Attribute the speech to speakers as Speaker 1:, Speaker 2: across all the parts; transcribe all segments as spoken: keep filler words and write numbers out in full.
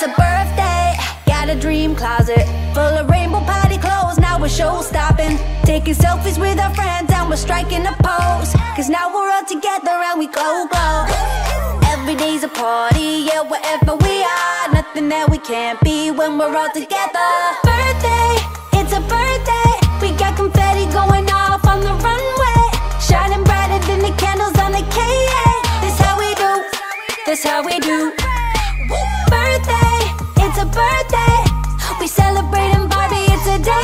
Speaker 1: It's a birthday, got a dream closet full of rainbow party clothes. Now we're show stopping, taking selfies with our friends, and we're striking a pose. Cause now we're all together and we go glow. Every day's a party, yeah, wherever we are. Nothing that we can't be when we're all together. Birthday, it's a birthday. We got confetti going off on the runway, shining brighter than the candles on the K A. This how we do, this how we do. Birthday, it's a birthday. We celebrating Barbie, it's a day.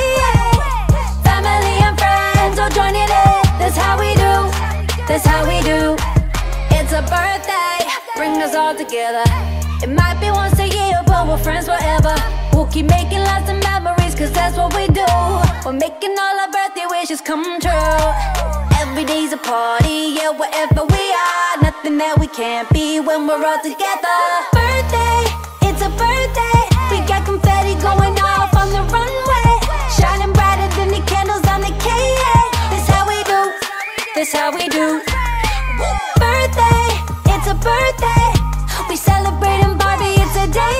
Speaker 1: Family and friends all joining in. That's how we do, that's how we do. It's a birthday, bring us all together. It might be once a year, but we're friends forever. We'll keep making lots of memories, cause that's what we do. We're making all our birthday wishes come true. Every day's a party, yeah, wherever we are. Nothing that we can't be when we're all together. Birthday, it's a birthday. We got confetti going off on the runway, shining brighter than the candles on the K A. This how we do, this how we do. Birthday, it's a birthday. We celebrating Barbie, it's a day.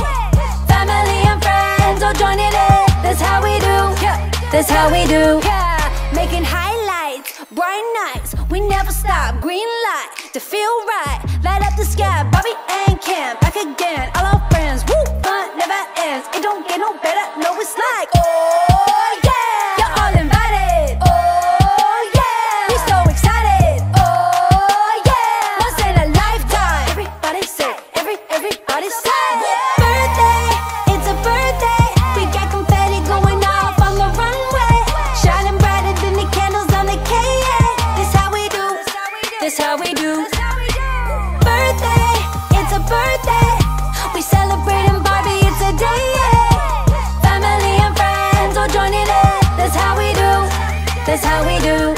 Speaker 1: Family and friends all joining in. That's how we do, that's how we do. Yeah, making highlights, bright nights. We never stop, green light to feel right. Light up the sky, Barbie and Ken back again. All our friends, woo, fun never ends. It don't get no better, no it's like, oh yeah, you're all invited. Oh yeah, we so excited. Oh yeah, once in a lifetime. Everybody say, every, everybody say. Birthday, it's a birthday. We got confetti going off on the runway, shining brighter than the candles on the K A. This how we do, this how we do. Birthday, it's a birthday. We celebrating Barbie, it's a day. Family and friends all joining in. That's how we do, that's how we do.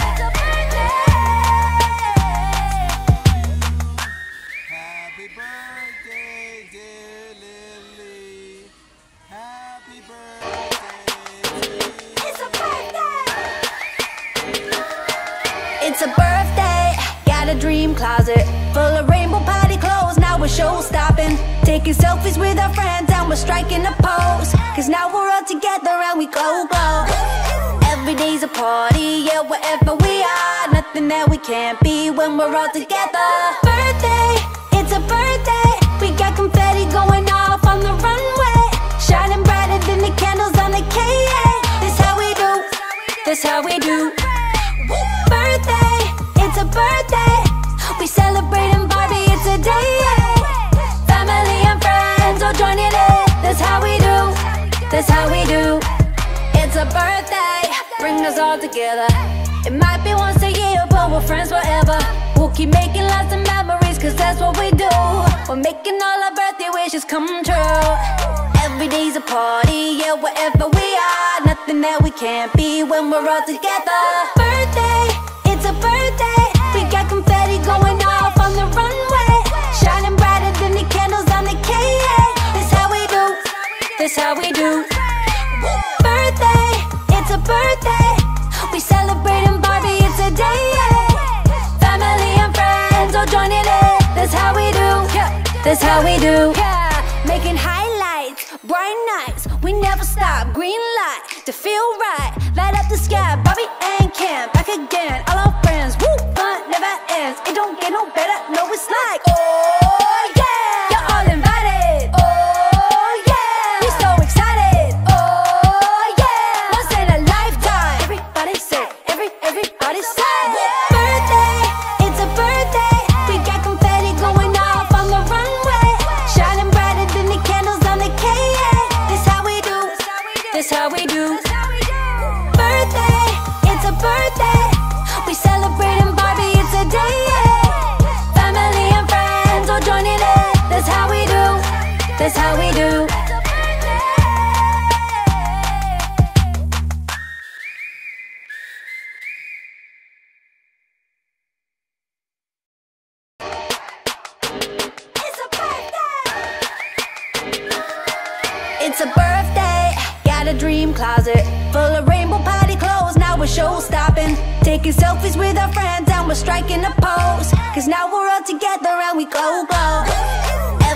Speaker 2: Happy birthday, dear Lily. Happy birthday.
Speaker 1: It's a birthday. It's a birthday, got a dream closet full of rainbow party clothes. Now we're show stopping, taking selfies with our friends, and we're striking a pose. Cause now we're all together and we go glow. Every day's a party, yeah, wherever we are. Nothing that we can't be when we're all together. Birthday, it's a birthday. We got confetti going off on the runway, shining brighter than the candles on the K A. This how we do, this how we do. Birthday, it's a birthday. We celebrating Barbie, it's a day. Family and friends all joining in. That's how we do, that's how we do. It's a birthday, bring us all together. It might be once a year, but we're friends forever. We'll keep making lots of memories, cause that's what we do. We're making all our birthday wishes come true. Every day's a party, yeah, wherever we are. Nothing that we can't be when we're all together. Birthday, it's a birthday. We got confetti going off on the runway, shining brighter than the candles on the K A. This how we do, this how we do. Birthday, it's a birthday. We celebrating Barbie, it's a day. Family and friends all joining in. That's how we do, that's how we do. Yeah, making highlights, bright nights. We never stop, green light to feel right. Light up the sky, Barbie and Ken back again. All our friends, woo, fun never ends. It don't get no better, no it's like, oh yeah, you're all invited. Oh yeah, we so excited. Oh yeah, once in a lifetime. Everybody say, every, everybody say. Birthday, it's a birthday. We got confetti going off on the runway, shining brighter than the candles on the K A. This how we do, this how we do. Birthday, it's a birthday. We celebrating Barbie, it's a day. Family and friends all joining in. That's how we do, that's how we do. It's a birthday, got a dream closet full of rainbow party clothes. Now we're show stopping, taking selfies with our friends, and we're striking a pose. Cause now we're all together and we go glow.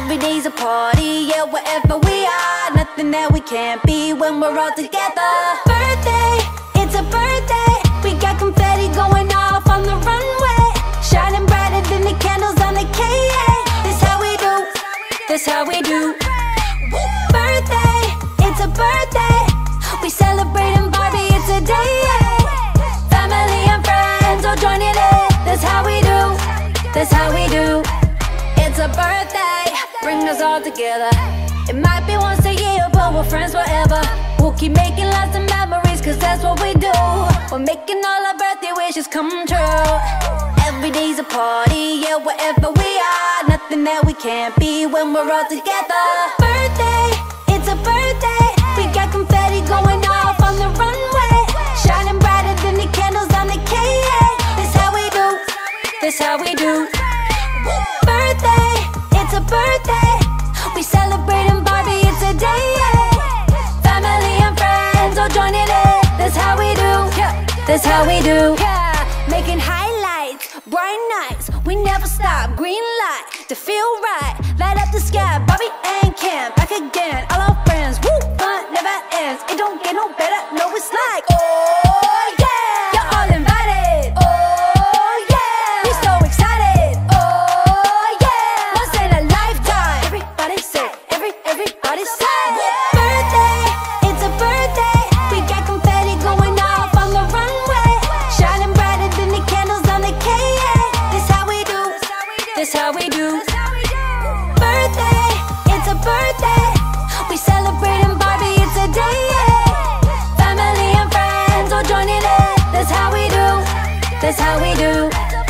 Speaker 1: Every day's a party, yeah, wherever we are. Nothing that we can't be when we're all together. Birthday, it's a birthday. We got confetti going off on the runway, shining brighter than the candles on the K A. This how we do, this how we do. Birthday, it's a birthday. We celebrating Barbie, it's a day. Family and friends all joining in. That's how we do, that's how we do. It's a birthday, bring us all together. It might be once a year, but we're friends forever. We'll keep making lots of memories, cause that's what we do. We're making all our birthday wishes come true. Every day's a party, yeah, wherever we are. Nothing that we can't be when we're all together. Birthday, it's a birthday. We got confetti going off on the runway, shining brighter than the candles on the K A. This how we do, this how we do. Birthday, it's a birthday. We celebrating Barbie, it's a day. Family and friends all joining in. That's how we do, that's how we do. Yeah, making highlights, bright nights. We never stop, green light to feel right. Light up the sky, Barbie and Cam back again. All our friends, woo, fun never ends. It don't get no better, no it's like, oh yeah, you're all invited. Oh yeah, we're so excited. Oh yeah, once in a lifetime. Everybody say, every, everybody say. Birthday, it's a birthday. We got confetti going off on the runway, shining brighter than the candles on the K A. This how we do, this how we do. Birthday, it's a birthday. We celebrating Barbie, it's a day. Family and friends all joining in. That's how we do, that's how we do.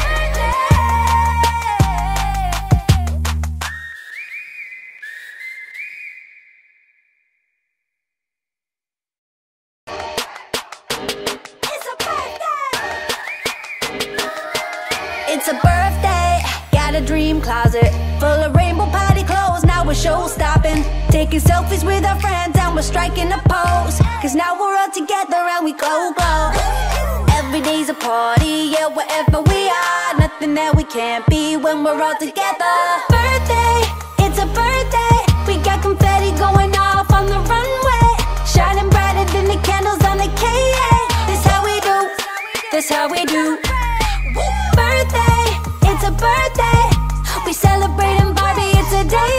Speaker 1: It's a birthday, got a dream closet full of rainbow party clothes. Now we're show stopping, taking selfies with our friends and we're striking a pose. Cause now we're all together and we glow, glow. Every day's a party, yeah, wherever we are. Nothing that we can't be when we're all together. Birthday, it's a birthday. We got confetti going off on the runway, shining brighter than the candles on the K A. This how we do, this how we do. Birthday, it's a birthday. We celebrating Barbie, it's a day.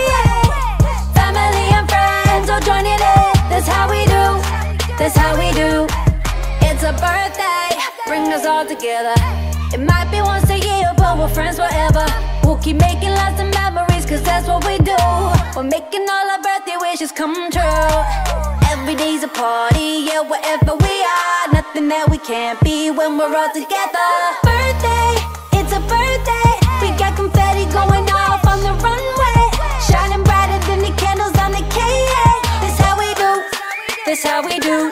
Speaker 1: Family and friends all joining in. That's how we do, that's how we do. It's a birthday, bring us all together. It might be once a year, but we're friends forever. We'll keep making lots of memories, cause that's what we do. We're making all our birthday wishes come true. Every day's a party, yeah, wherever we are. Nothing that we can't be when we're all together. Birthday, it's a birthday. We got confetti going off on the runway, shining brighter than the candles on the K A. This how we do, this how we do.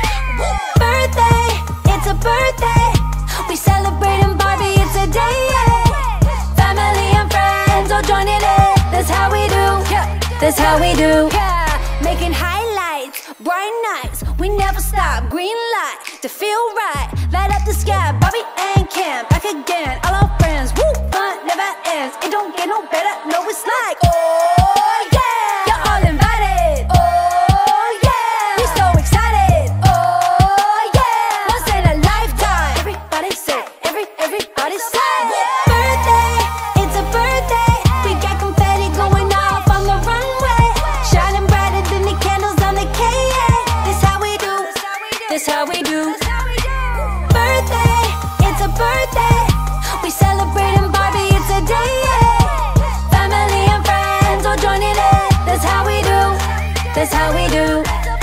Speaker 1: Birthday, it's a birthday. We celebrating Barbie, it's a day. Family and friends all joining in. That's how we do, that's how we do. Yeah, making highlights, bright nights. We never stop, green light to feel right. Light up the sky, Barbie and Cam back again. All our friends, woo, fun never ends. It don't get no better, no it's like, oh yeah, you're all invited. Oh yeah, we're so excited. Oh yeah, once in a lifetime. Everybody say, every, everybody say. Birthday, it's a birthday. We got confetti going off on the runway, shining brighter than the candles on the K A. This how we do, this how we do. Birthday, it's a birthday. We celebrating Barbie, it's a day. Family and friends all joining in. That's how we do, that's how we do.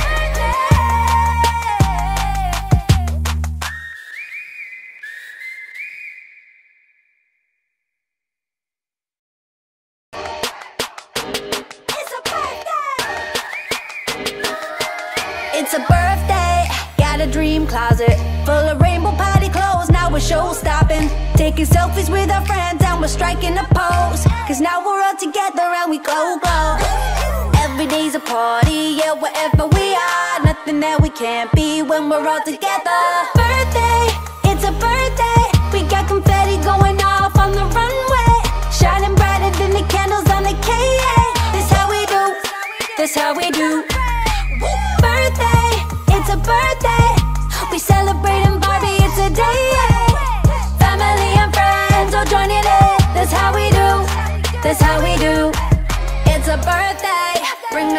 Speaker 1: It's a birthday, got a dream closet full of rainbow party clothes. Now we're show stopping, taking selfies with our friends and we're striking a pose. Cause now we're all together and we glow, glow. Every day's a party, yeah, wherever we are. Nothing that we can't be when we're all together. Birthday, it's a birthday. We got confetti going off on the runway, shining brighter than the candles on the K A.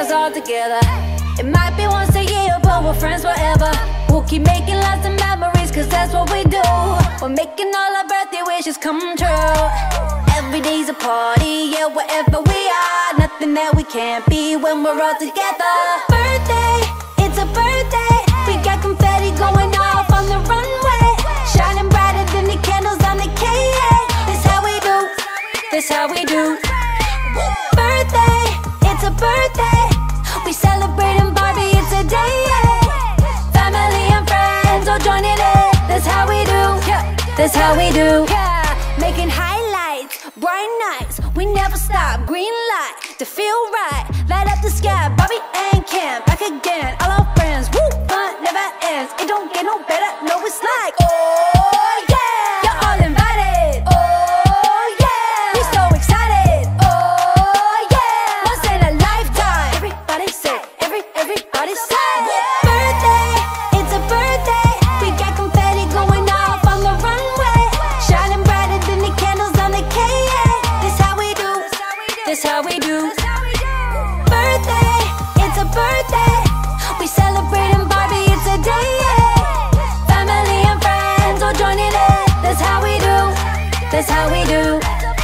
Speaker 1: us all together. It might be once a year, but we're friends forever. We'll keep making lots of memories, cause that's what we do. We're making all our birthday wishes come true. Every day's a party, yeah, wherever we are. Nothing that we can't be when we're all together. Birthday, it's a birthday. We got confetti going off on the runway, shining brighter than the candles on the cake. This how we do, this how we do. Birthday, it's a birthday. We celebrating Barbie, it's a day. Family and friends all joining in. That's how we do, yeah, that's how we do, yeah. Making highlights, bright nights, we never stop. Green light to feel right, light up the sky. Bobby and Cam back again, all our friends. Woo, fun never ends. It don't get no better. No, it's like, oh yeah, you're all invited. Oh yeah, we so excited. Oh yeah, once in a lifetime. Everybody say, every everybody say. Birthday, it's a birthday. We got confetti going off on the runway, shining brighter than the candles on the cake. This how we do, this how we do. Birthday, it's a birthday. We celebrating Barbie, it's a day. Family and friends all joining in. That's how we do, that's how we do.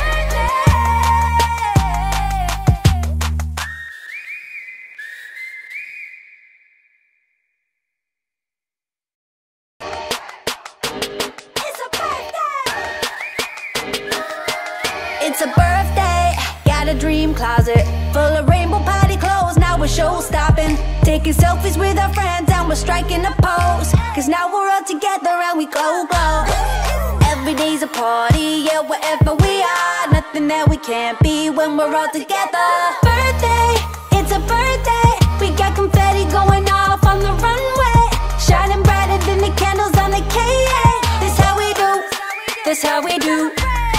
Speaker 1: It's a birthday, got a dream closet full of rainbow party clothes. Now we're show stopping, taking selfies with our friends and we're striking a pose. Cause now we're all together and we glow, glow. Every day's a party, yeah, wherever we are. Nothing that we can't be when we're all together. Birthday, it's a birthday. We got confetti going off on the runway, shining brighter than the candles on the cake. This how we do, this how we do.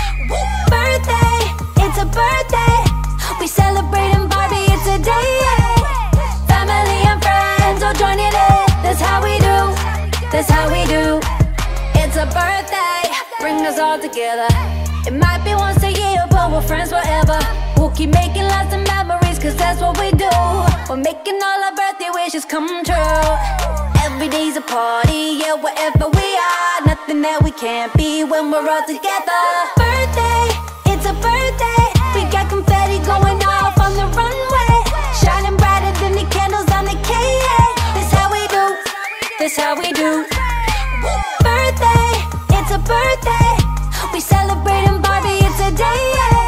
Speaker 1: Birthday, it's a birthday. We celebrating Barbie, it's a day. Family and friends all joining in. That's how we do, that's how we do. It's a birthday, bring us all together. It might be once a year, but we're friends forever. We'll keep making lots of memories, cause that's what we do. We're making all our birthday wishes come true. Every day's a party, yeah, wherever we are. Nothing that we can't be when we're all together. Birthday, it's a birthday. We got confetti going off on the runway, shining brighter than the candles on the cake. This how we do, this how we do. Birthday, it's a birthday. We celebrating Barbie, it's a day.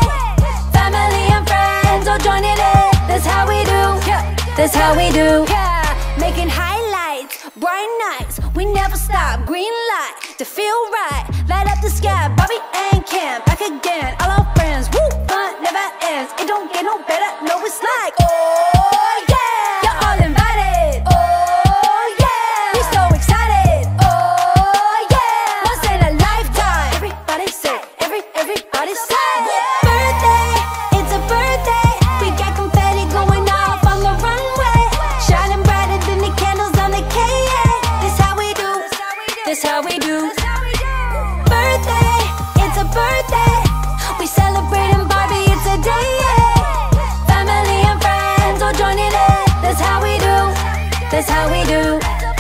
Speaker 1: Family and friends all joining in. That's how we do, yeah, that's how we do, yeah. Making highlights, bright nights, we never stop. Green light to feel right, light up the sky. Bobby and Cam back again, all our friends. Woo, fun never ends. It don't get no better. No, it's like, oh yeah, you're all invited. Oh yeah, we so excited. Oh yeah, once in a lifetime. Everybody say, every everybody say. Birthday, it's a birthday. We got confetti going off on the runway, shining brighter than the candles on the cake. This how we do, this how we do. Birthday, it's a birthday. We celebrating Barbie, it's a day. Family and friends all joining in. That's how we do, that's how we do.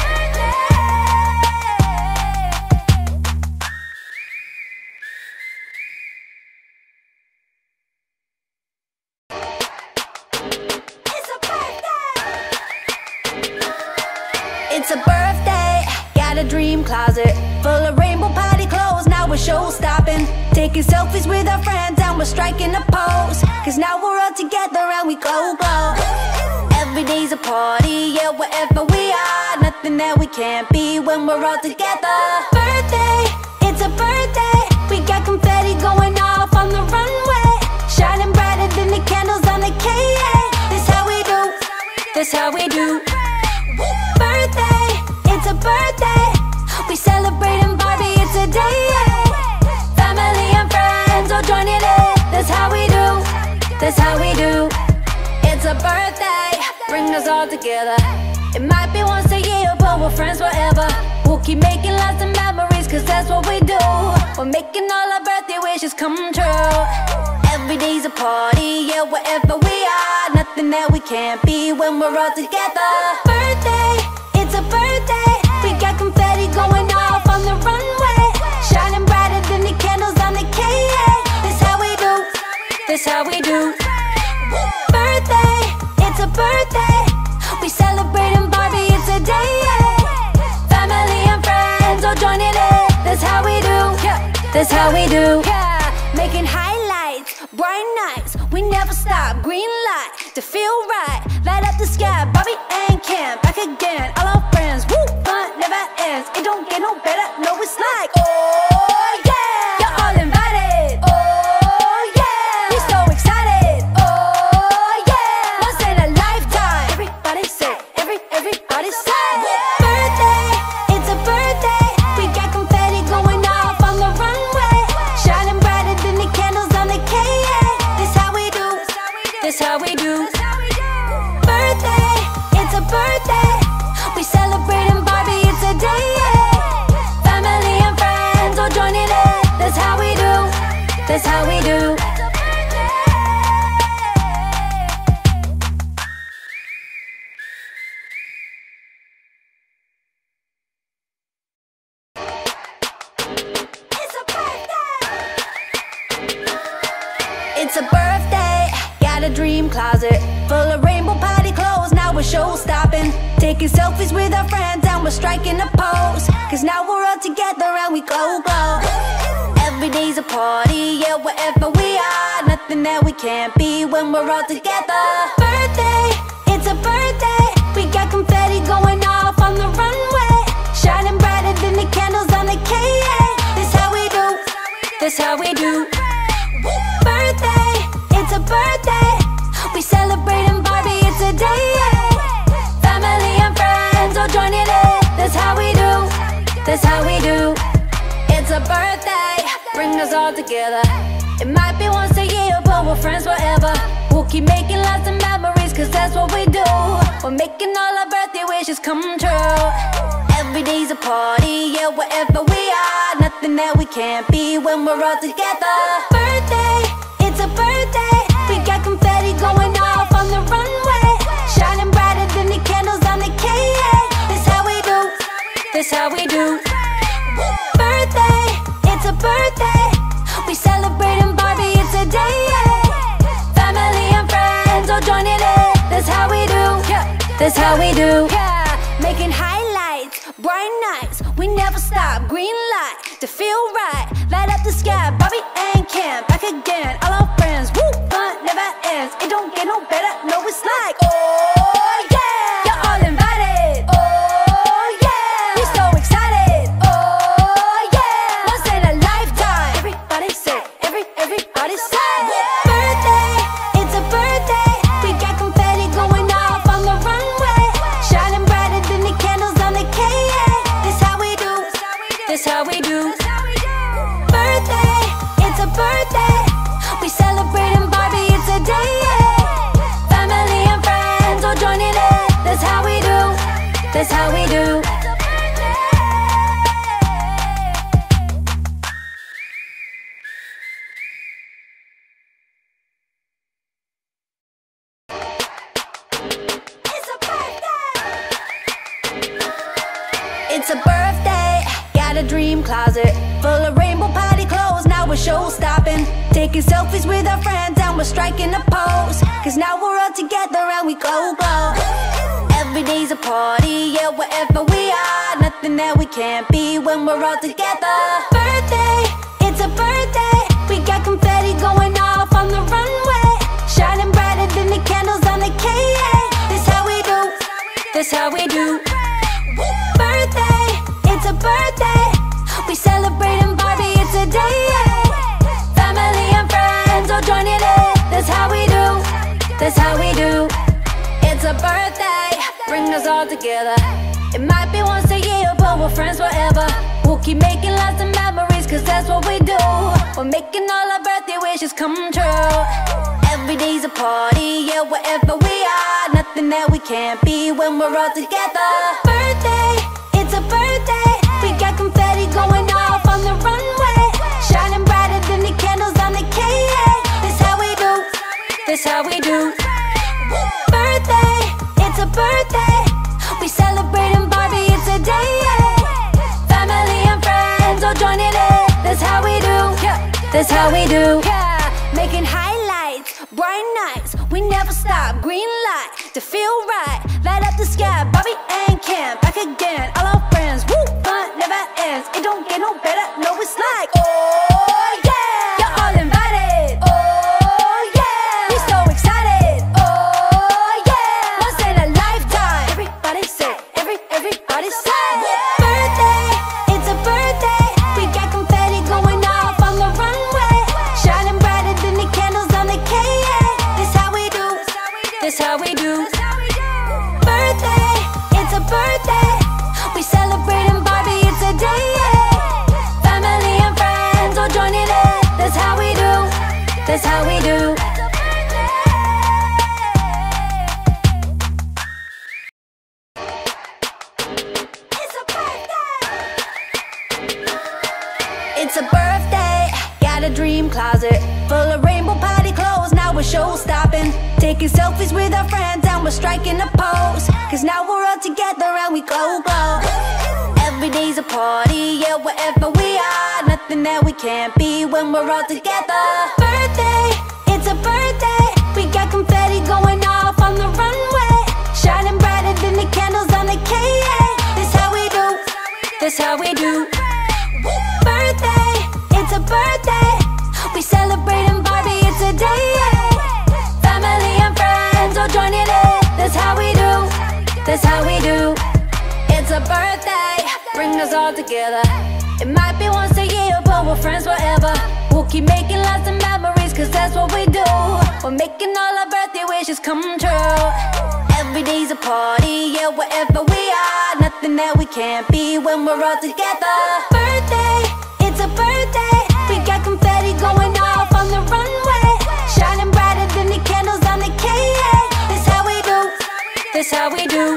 Speaker 1: It's a birthday, got a dream closet full of rainbow party clothes. Now we're show stopping, taking selfies with our friends and we're striking a pose. Cause now we're all together and we glow, glow. Every day's a party, yeah, wherever we are. Nothing that we can't be when we're all together. Birthday, it's a birthday. We got confetti going off on the runway, shining brighter than the candles on the cake. This how we do, this how we do. Birthday, it's a birthday. We celebrating Barbie, it's a day. Family and friends all joining in. That's how we do, that's how we do. It's a birthday, bring us all together. It might be once a year, but we're friends forever. We'll keep making lots of memories, cause that's what we do. We're making all our birthday wishes come true. Every day's a party, yeah, wherever we are. Nothing nothing that we can't be when we're all together. Birthday, it's a birthday. We got confetti going off on the runway, shining brighter than the candles on the K A. This how we do, this how we do. Birthday, it's a birthday. We celebrating Barbie, it's a day. Family and friends all joining in. That's how we do, that's how we do. Making highlights, bright nights, we never stop. Green light to feel right, light up the sky. Bobby and Kim back again, all our friends. Woo, fun never ends. It don't get no better. No, it's like, oh yeah, you're all invited. Oh yeah, we're so excited. Oh yeah, once in a lifetime. Everybody say, every everybody say. Birthday, it's a birthday. We got confetti going off on the runway, shining brighter than the candles on the K A. This how we do, this how we do. Birthday, it's a birthday. We celebrating Barbie, it's a day. Family and friends all joining in. That's how we do, that's how we do. It's a birthday, got a dream closet full of rainbow party clothes. Now we're show stopping, taking selfies with our friends and we're striking a pose. Cause now we're all together and we glow, glow. Every day's a party, yeah, wherever we are. Nothing that we can't be when we're all together. Birthday, it's a birthday. We got confetti going off on the runway, shining brighter than the candles on the K A. This how we do, this how we do. Birthday, it's a birthday. We celebrating Barbie, it's a day. Family and friends all joining in. That's how we do, that's how we do. It's a birthday, bring us all together. It might be once a year, but we're friends forever. We'll keep making lots of memories, cause that's what we do. We're making all our birthday wishes come true. Every day's a party, yeah, wherever we are. Nothing that we can't be when we're all together. Birthday, it's a birthday. We got confetti going off on the runway, shining brighter than the candles on the K A. This how we do, this how we do. Birthday, it's a birthday. We celebrating Barbie, it's a day. Family and friends all joining in. That's how we do, that's how we do. Making highlights, bright nights, we never stop. Green light to feel right, light up the sky. Bobby and Kim back again, all our friends. Woo, fun never ends. It don't get no better. No, it's like, oh yeah, you're all invited. Oh yeah, we're so excited. Oh yeah, once in a lifetime. Everybody say, every everybody say. Birthday, it's a birthday. We got confetti going off on the runway, shining brighter than the candles on the K A. This how we do, this how we do. Birthday, it's a birthday. We celebrating Barbie, it's a day. Family and friends all joining in. That's how we do, that's how we do. It's a birthday, got a dream closet full of rainbow party clothes. Now we're show stopping, taking selfies with our friends and we're striking a pose. Cause now we're all together and we glow, glow. Every day's a party, yeah, wherever we are. Nothing that we can't be when we're all together. Birthday, it's a birthday. We got confetti going off on the runway, shining brighter than the candles on the K A. This how we do, this how we do. Birthday, it's a birthday. We celebrating Barbie, it's a day. Family and friends all joining in. That's how we do, that's how we do. It's a birthday, bring us all together. It might be once a year, but we're friends forever. We'll keep making lots of memories, cause that's what we do. We're making all our birthday wishes come true. Every day's a party, yeah, wherever we are. Nothing that we can't be when we're all together. Birthday, it's a birthday. We got confetti going off on the runway, shining brighter than the candles on the K A. This how we do, this how we do. birthday. We celebrating Barbie, it's a day, yeah. Family and friends all joining in. That's how we do, yeah. That's how we do, yeah. Making highlights, bright nights. We never stop, green light to feel right. Light up the sky, Barbie and Kim back again. All our friends, woo, fun never ends. It don't get no better, no it's like, oh yeah, you're all invited. Oh yeah, we're so excited. Oh yeah, once in a lifetime. Everybody say, every everybody say, birthday, it's a birthday. We got confetti going off on the runway, shining brighter than the candles on the K A. This how we do, this how we do. Birthday, it's a birthday. We celebrating Barbie, it's a day, yeah. Family and friends all joining in. That's how we do, that's how we do. It's a birthday. It's a birthday. Got a dream closet full of rainbow party clothes. Now we're show stopping, taking selfies with our friends and we're striking a pose. Cause now we're all together and we glow, glow. Every day's a party, yeah, wherever we are. Nothing that we can't be when we're all together. Birthday, it's a birthday. We got confetti going off on the runway, shining brighter than the candles on the K A. This how we do, this how we do. Birthday, it's a birthday. We celebrating Barbie, it's a day, yeah. Family and friends all joining in. That's how we do, that's how we do. It's a birthday, bring us all together. It might be once a year, but we're friends forever. We'll keep making lots of memories, cause that's what we do. We're making all our birthday wishes come true. Every day's a party, yeah, wherever we are. Nothing that we can't be when we're all together. Birthday, it's a birthday. We got confetti going off on the runway, shining brighter than the candles on the K A. This how we do, this how we do.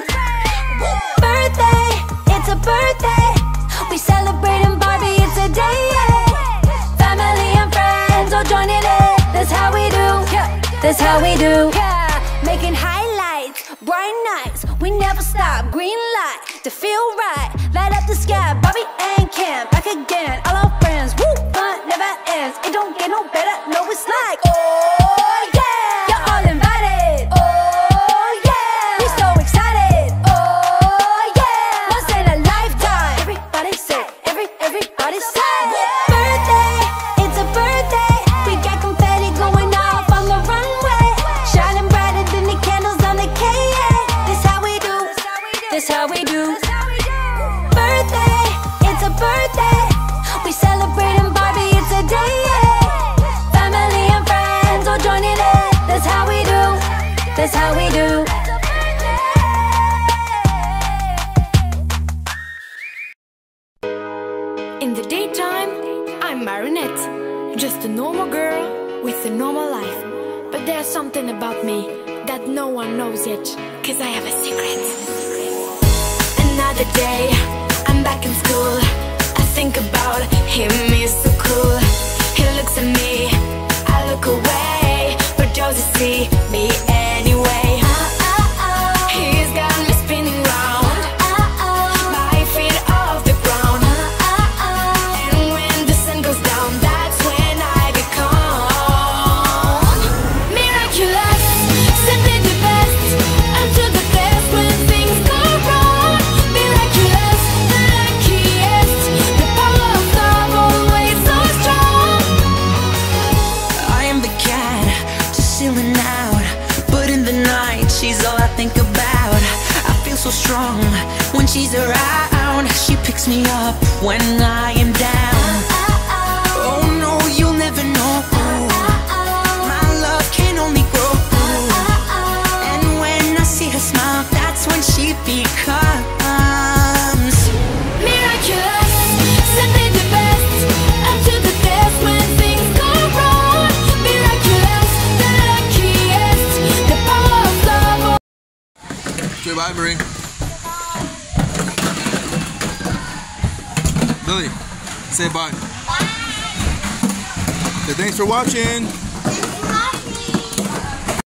Speaker 1: Birthday, it's a birthday. We celebrating Barbie, it's a day, yeah. Family and friends all joining in. That's how we do, yeah. That's how we do, yeah. Making highlights, bright nights. We never stop, green light to feel right. Light up the sky, Barbie and Kim back again. All our friends, woo, fun never ends. It don't get no better, no it's like, oh yeah, you're all invited. Oh yeah, we're so excited. Oh yeah, once in a lifetime. Everybody say, every everybody say, birthday, it's a birthday. We got confetti going off on the runway, shining brighter than the candles on the K A. This how we do, this how we do. Birthday, it's a birthday. We celebrating Barbie, it's a day, yeah. Family and friends all joining in. That's how we do, that's how we do.
Speaker 3: In the daytime, I'm Marinette, just a normal girl with a normal life. But there's something about me that no one knows yet, cause I have a secret. Another day, I'm back in school. I think about him, he's so cool. He looks at me, I look away, but doesn't see me anyway. He's got me spinning round, my feet off the ground. And when the sun goes down, that's when I become miraculous, simply the best. I'm to the best when things go wrong. Miraculous, the luckiest, the power of love always so strong.
Speaker 4: I am the cat, just chilling out, but in the night she's all I think about. I feel so strong when she's around. She picks me up when I am down. Oh no, you'll never know. My love can only grow. And when I see her smile, that's when she becomes
Speaker 3: Miraculous, simply the best. I'm to the best when things go wrong. Miraculous, the luckiest, the power of love.
Speaker 2: Okay, bye, Marie. Lily, say bye. Say thanks for watching.